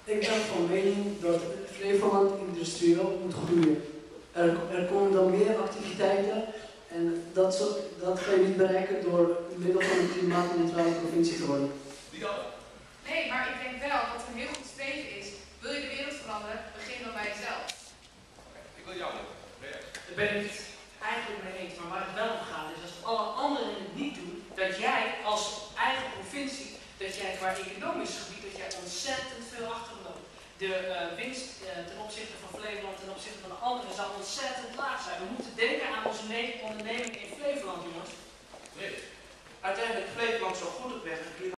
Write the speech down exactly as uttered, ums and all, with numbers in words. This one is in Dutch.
Ik ben van mening dat Flevoland industrieel moet groeien. Er, er komen dan meer activiteiten en dat, zo, dat ga je niet bereiken door middel van een klimaatneutrale provincie te worden. Nee, maar ik denk wel dat er een heel goed streven is. Wil je de wereld veranderen, begin dan bij jezelf. Ik wil jou. Daar ben ik het eigenlijk mee eens. Maar waar het wel om gaat is, als alle anderen het niet doen, dat jij als eigen provincie, dat jij qua economisch gebied, dat jij ontzettend veel achterloopt. De uh, winst uh, ten opzichte van Flevoland, ten opzichte van de anderen, zal ontzettend laag zijn. We moeten denken aan onze ondernemingen in Flevoland, jongens. Nee. Uiteindelijk Flevoland zo goed op weg.